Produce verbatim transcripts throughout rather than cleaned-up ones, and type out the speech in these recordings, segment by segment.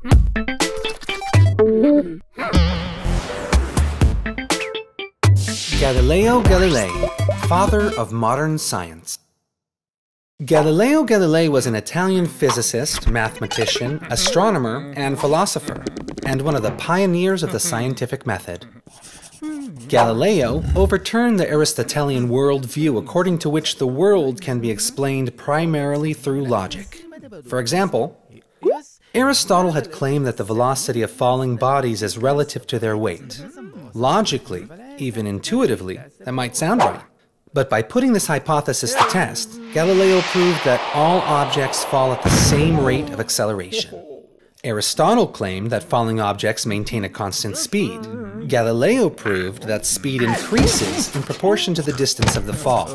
Galileo Galilei, father of modern science. Galileo Galilei was an Italian physicist, mathematician, astronomer, and philosopher, and one of the pioneers of the scientific method. Galileo overturned the Aristotelian worldview according to which the world can be explained primarily through logic. For example, Aristotle had claimed that the velocity of falling bodies is relative to their weight. Logically, even intuitively, that might sound right. But by putting this hypothesis to test, Galileo proved that all objects fall at the same rate of acceleration. Aristotle claimed that falling objects maintain a constant speed. Galileo proved that speed increases in proportion to the distance of the fall.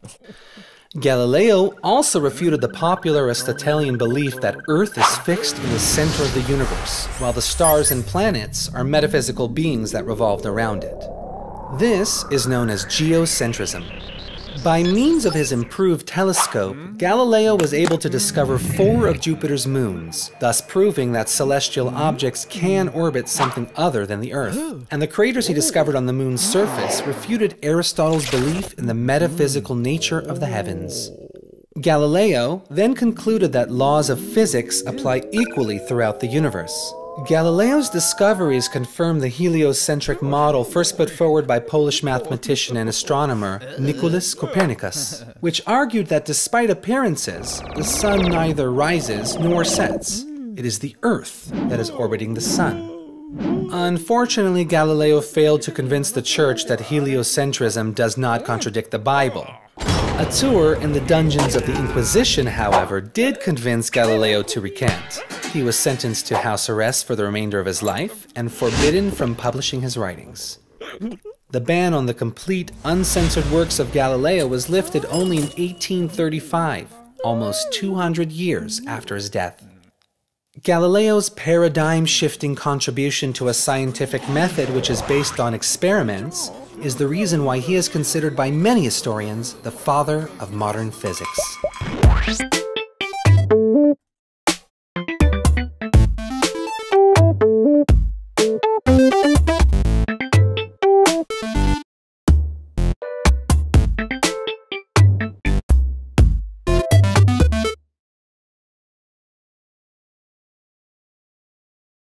Galileo also refuted the popular Aristotelian belief that Earth is fixed in the center of the universe, while the stars and planets are metaphysical beings that revolved around it. This is known as geocentrism. By means of his improved telescope, Galileo was able to discover four of Jupiter's moons, thus proving that celestial objects can orbit something other than the Earth. And the craters he discovered on the moon's surface refuted Aristotle's belief in the metaphysical nature of the heavens. Galileo then concluded that laws of physics apply equally throughout the universe. Galileo's discoveries confirmed the heliocentric model first put forward by Polish mathematician and astronomer Nicolaus Copernicus, which argued that despite appearances, the sun neither rises nor sets. It is the Earth that is orbiting the sun. Unfortunately, Galileo failed to convince the Church that heliocentrism does not contradict the Bible. A tour in the dungeons of the Inquisition, however, did convince Galileo to recant. He was sentenced to house arrest for the remainder of his life and forbidden from publishing his writings. The ban on the complete, uncensored works of Galileo was lifted only in eighteen thirty-five, almost two hundred years after his death. Galileo's paradigm-shifting contribution to a scientific method which is based on experiments is the reason why he is considered by many historians the father of modern physics.